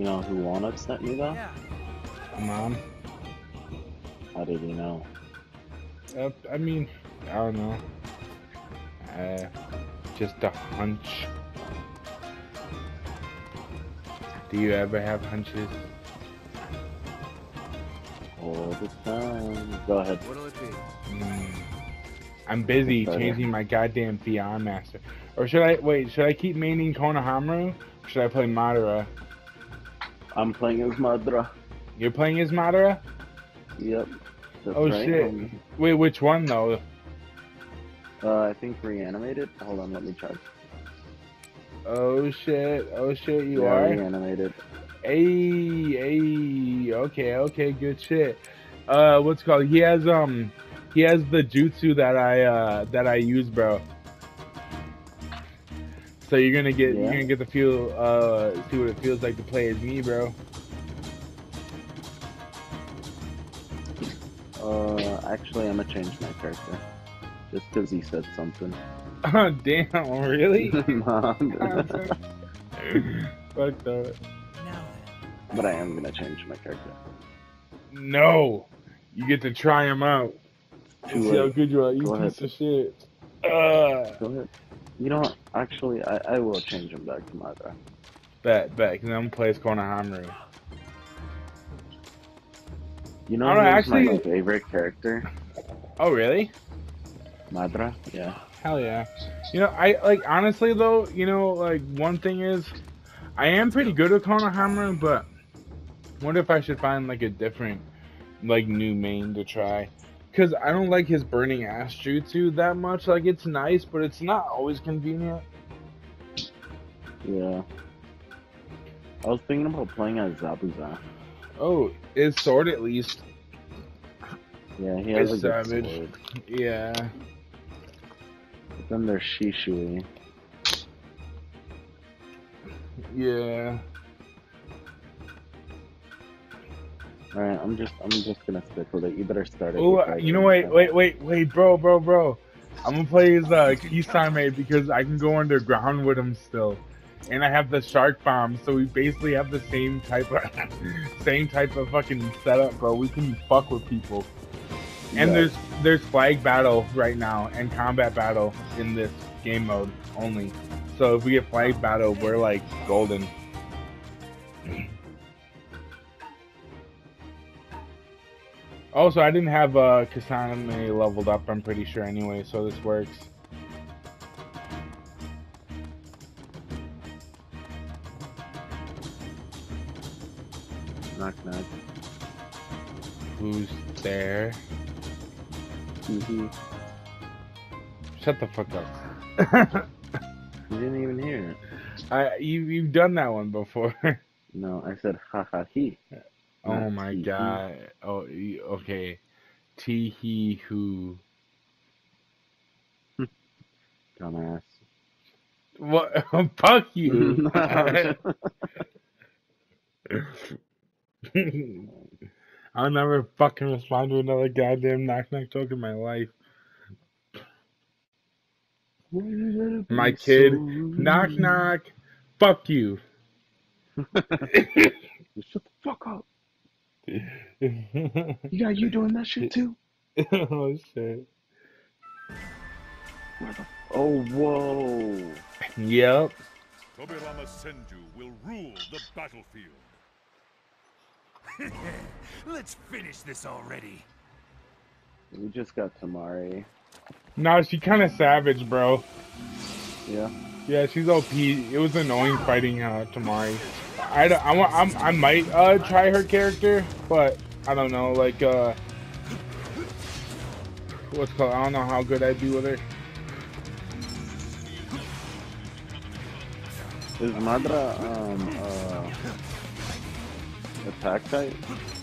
You know who won't upset me though? Yeah. Mom. How did you know? I mean, I don't know. Just a hunch. Do you ever have hunches? All the time. Go ahead. What'll it be? I'm busy Better. changing my goddamn VR master. Or should I wait? Should I keep maining Konohamaru? Or should I play Madara? I'm playing as Madara. You're playing as Madara? Yep. That's Oh right, shit! homie. Wait, which one though? I think reanimated. Hold on, let me check. Oh shit! Oh shit! You Yeah, are? reanimated. Hey, okay, good shit. What's it called? He has the jutsu that I use, bro. So you're gonna get the feel, see what it feels like to play as me, bro. Actually, I'm gonna change my character. Just because he said something. Oh damn! Really? Nah, Fuck that. Now but I am gonna change my character. No, you get to try him out. Too See how late. good you are. You Go piece ahead. of shit. Go ahead. You know what? Actually, I will change him back to Madara. Bet, because I'm gonna play as Konohamaru. You know I don't know, who's my actually- favorite character? Oh really? Madara? Yeah. Hell yeah. You know, I like honestly though, you know, like one thing is I am pretty good at Konohamaru, but what if I should find like a different like new main to try? Cause I don't like his burning ass jutsu that much. Like it's nice, but it's not always convenient. Yeah. I was thinking about playing as Zabuza. Oh, his sword at least. Yeah, he has It's a good savage. sword. Yeah. But then there's Shishui. Yeah. Alright, I'm just gonna stick with it. You better start it. Oh, before I you know, change wait, bro. I'm gonna play as Kisame because I can go underground with him still, and I have the shark bomb, so we basically have the same type of fucking setup, bro. We can fuck with people, and Yeah. there's flag battle right now and combat battle in this game mode only. So if we get flag battle, we're like golden. Also, I didn't have Kasane leveled up, I'm pretty sure anyway, so this works. Knock knock. Who's there? Hee. Shut the fuck up. You didn't even hear it. You've done that one before. No, I said ha ha he. Oh Not my tee-hee. god. Oh, okay. Tee-hee hoo. Dumbass. What? Fuck you. I'll never fucking respond to another goddamn knock-knock joke in my life. My kid, knock knock, fuck you. Shut the fuck up. You got you doing that shit too? Oh shit. Oh whoa. Yep. Tobirama Senju will rule the battlefield. Let's finish this already. We just got Tamari. No, she kind of savage, bro. Yeah. Yeah, she's OP. It was annoying fighting Tamari. I might try her character, but I don't know. Like what's it called? I don't know how good I'd be with her. Is Madara attack type?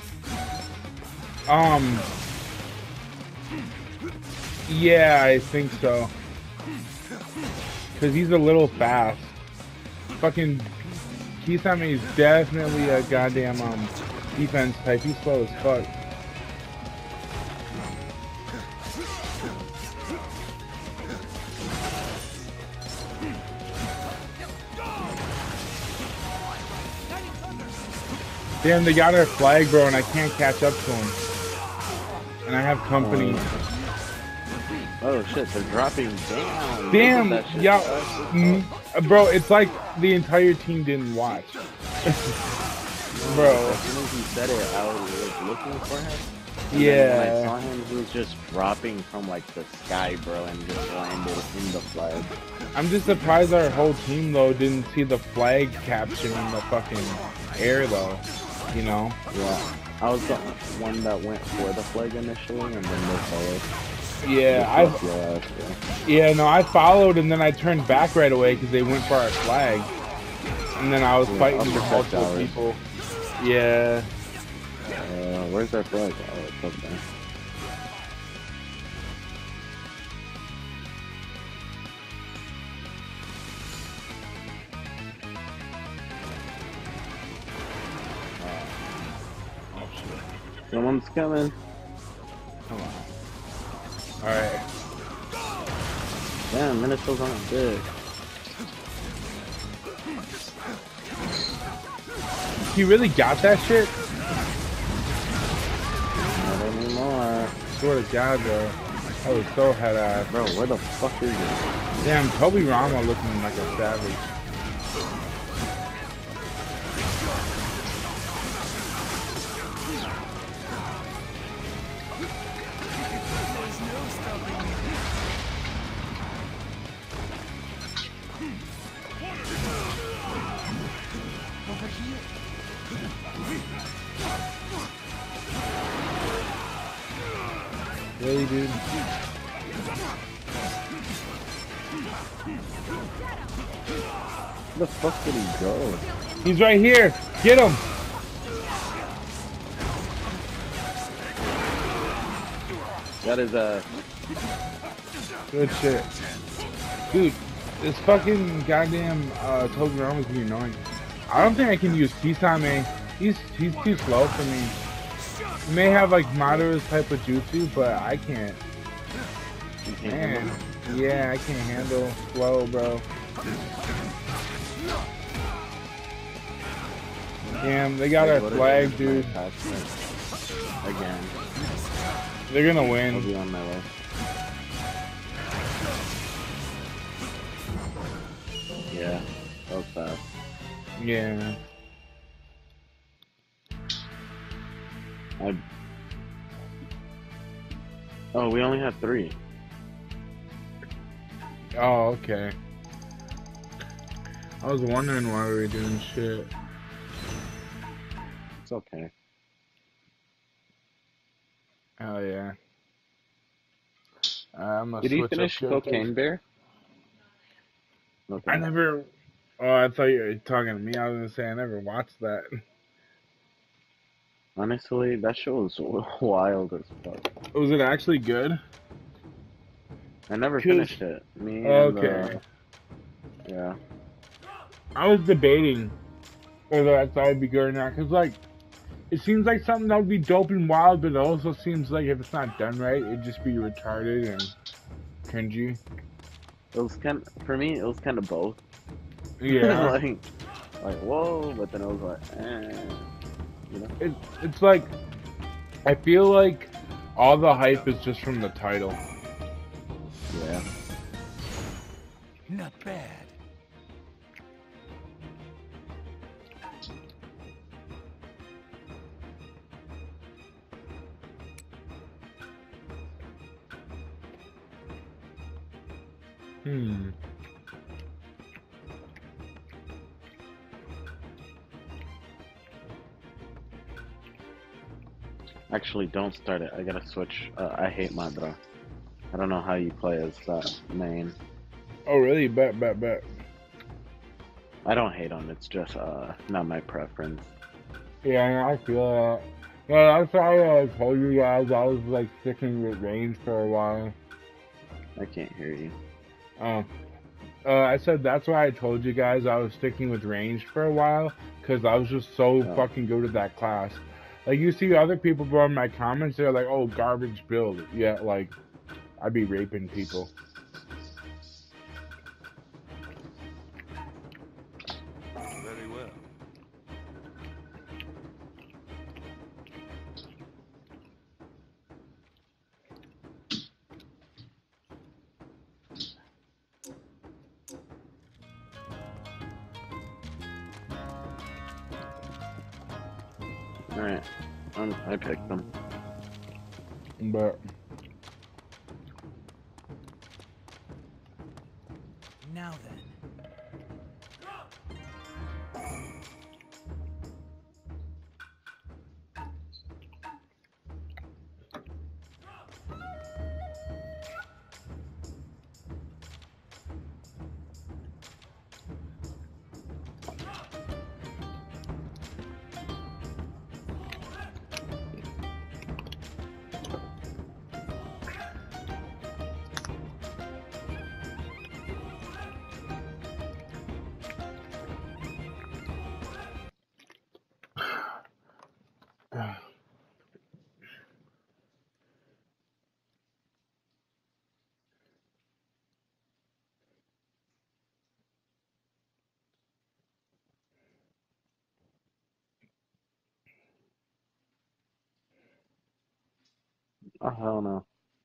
Yeah, I think so. Cause he's a little fast. Fucking Kisame is definitely a goddamn defense type. He's slow as fuck. Damn, they got our flag, bro, and I can't catch up to them. And I have company. Oh shit, they're dropping down. Damn, Look at that shit. yeah, bro, it's like the entire team didn't watch. Bro. As soon as he said it, I was looking for him. And Yeah. then when I saw him, he was just dropping from like the sky, bro, and just landed in the flag. I'm just surprised our whole team, though, didn't see the flag caption in the fucking air, though. You know? Yeah. I was the one that went for the flag initially, and then they followed. Yeah, yeah, no, I followed, and then I turned back right away because they went for our flag. And then I was fighting with multiple people. Yeah. Where's our flag? Oh, it's up there. Someone's coming. Come on. Alright. Damn, Minnesota's on a dick. He really got that shit? Not anymore. Swear to God, bro. I was so head ass. Bro, where the fuck is it? Damn, Toby Rama looking like a savage. Really, dude? Where the fuck did he go? He's right here! Get him! That is a... Good shit. Dude, this fucking goddamn Toby Rama is being annoying. I don't think I can use Kisame. He's too slow for me. He may have like Madara's type of jutsu, but I can't. Man, yeah, I can't handle slow, bro. Damn, they got our flag, dude. Again. They're gonna I'll win. be on my way. Yeah, that was fast. Yeah. Oh, we only have 3. Oh, okay. I was wondering why we were doing shit. It's okay. Oh yeah. I'm gonna Did you switch up finish characters. Cocaine Bear? Okay. I never. Oh, I thought you were talking to me. I was gonna say I never watched that. Honestly, that show was wild as fuck. Was it actually good? I never 'Cause- finished it. Me and, Okay. yeah. I was debating whether I thought it'd be good or not, cause like, it seems like something that would be dope and wild, but it also seems like if it's not done right, it'd just be retarded and cringy. It was kind for me, it was kind of both. Yeah. like, whoa, but then it was like, you know? It's like, I feel like all the hype is just from the title. Yeah. Not bad. Actually, don't start it. I gotta switch. I hate Madra. I don't know how you play as that main. Oh really? Bet. I don't hate him. It's just not my preference. Yeah, I feel that. Well, that's why I told you guys I was like sticking with range for a while. I can't hear you. Oh. I said that's why I told you guys I was sticking with range for a while, because I was just so fucking good at that class. Like, you see other people, bro, in my comments, they're like, oh, garbage build. Yeah, like, I'd be raping people. Very well. Alright. I picked them. But Now then. Oh, hell no.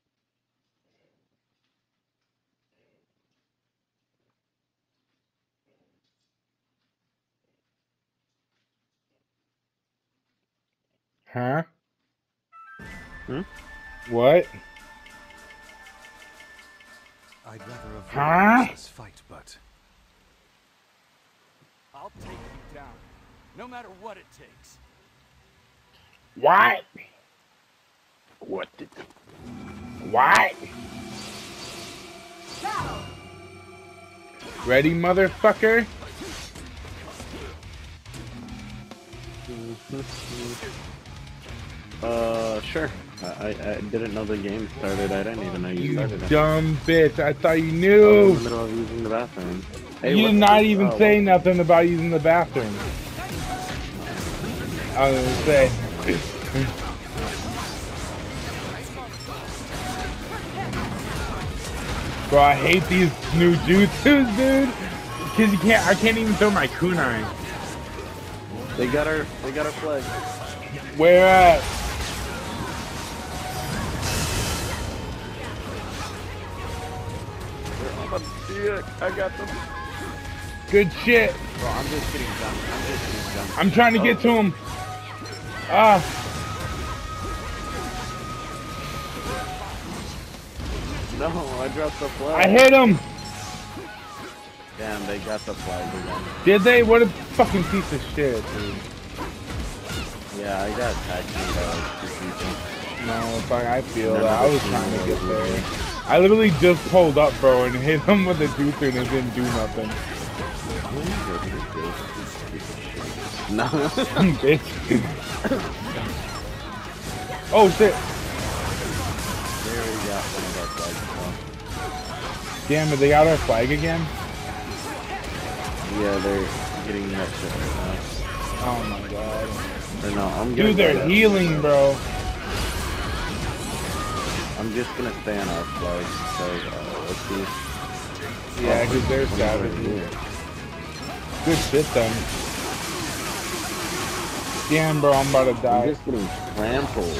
huh? Hmm? What? I'd rather avoid Huh? this fight, but I'll take you down, no matter what it takes. What? What did What? Ready, motherfucker? Sure. I didn't know the game started. I didn't even know you You started it. dumb bitch. I thought you I was in knew. the middle of using the bathroom. Hey, You what did the- not even oh, say what- nothing about using the bathroom. I was gonna say. Bro, I hate these new jutsus, dude. Cause I can't even throw my kunai. They got our flag. Where at? I'm a dick. I got them. Good shit. Bro, I'm just getting jumped. I'm just getting jumped. I'm trying to get to him. Ah, No, I dropped the flag. I hit him. Damn, they got the flag again. Did they? What a fucking piece of shit, dude. Yeah, I got tagged by like 2 people. No, fuck, I feel None that. of I the was trying to team get was there. with me. I literally just pulled up, bro, and hit him with the jutsu and it didn't do nothing. No. Bitch. Oh shit. There we got one of our flags. Damn it, they got our flag again? Yeah, they're getting that shit right Oh my god. now. Or no, I'm Dude, they're that. healing, bro. I'm just gonna stay on our flag. So, let's see. Yeah, because they're One's right savages. here. Good shit, then. Damn, bro, I'm about to I'm die. just getting trampled.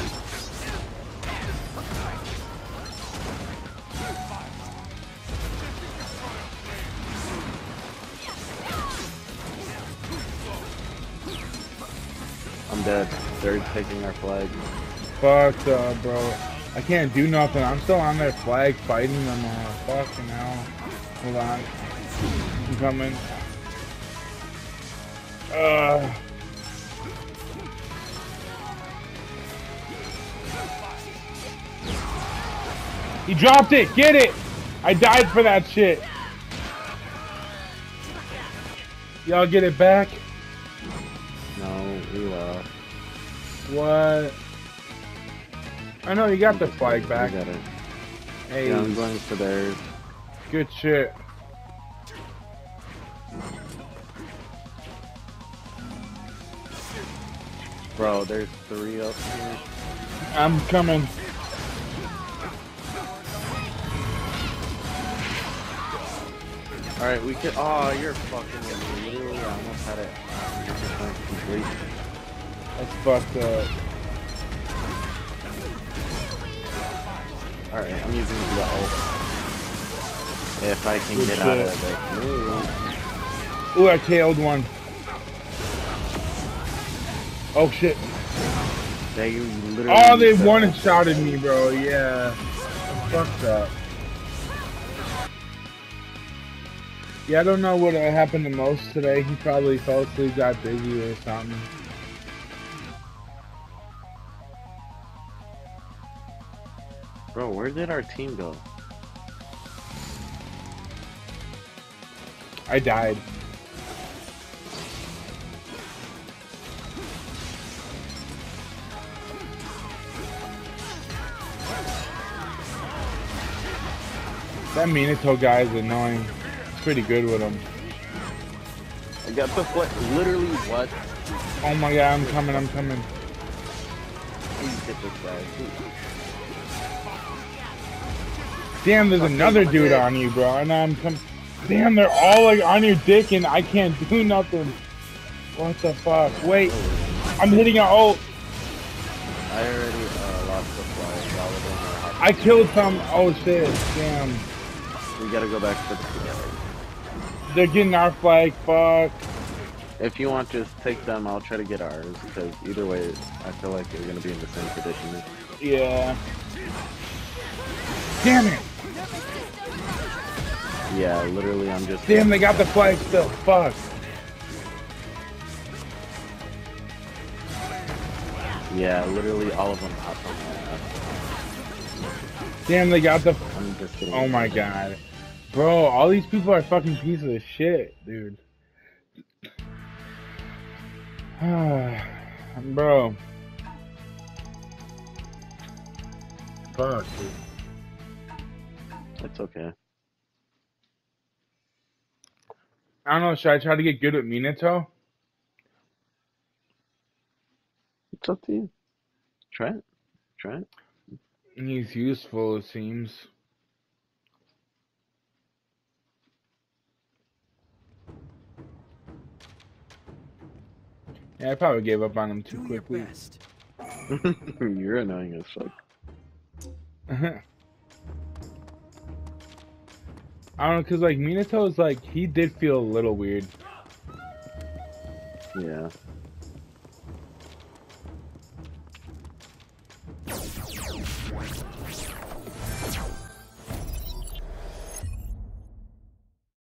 I'm dead. They're taking our flag. Fucked up, bro. I can't do nothing. I'm still on their flag fighting them all. Fucking hell. Hold on. I'm coming. He dropped it! Get it! I died for that shit. Y'all get it back? No, we lost. What? I know you got the flag We back. got it. Hey, Yeah, I'm going for theirs. good shit. Bro, there's 3 up here. I'm coming. Alright, we could. Oh, you're fucking with me. Literally, I almost had it. 100% complete. That's fucked up. Alright, I'm using the ult. If I can Good get out shit. of it. Ooh, I KO'd one. Oh shit. They literally. Oh, they one-shotted me, bro. Yeah. Fucked up. Yeah, I don't know what happened the most today. He probably fell asleep, got busy or something. Bro, where did our team go? I died. That Minato guy is annoying. It's pretty good with him. I got the foot. Literally, what? Oh my god, I'm coming, I'm coming. Please hit this guy. Damn, there's another dude on you, bro. And I'm coming. Damn, they're all like on your dick and I can't do nothing. What the fuck? Wait, I'm hitting an ult. I already lost the fly. All of them are hot. I killed some. Oh shit, damn. We gotta go back to the together. They're getting our flag, fuck. If you want, just take them. I'll try to get ours because either way, I feel like we're gonna be in the same predicament. Yeah. Damn it. Yeah, literally, I'm just. Damn, they got the flag still. Fuck. Yeah, literally, all of them hopped on my ass. Damn, they got the. I'm just kidding. Oh my god. Bro, all these people are fucking pieces of shit, dude. Bro. Fuck, dude. It's okay. I don't know, should I try to get good at Minato? It's up to you. Try it. Try it. He's useful, it seems. Yeah, I probably gave up on him too Do your quickly. best. You're annoying as fuck. I don't know, cause like Minato's like, he did feel a little weird. Yeah.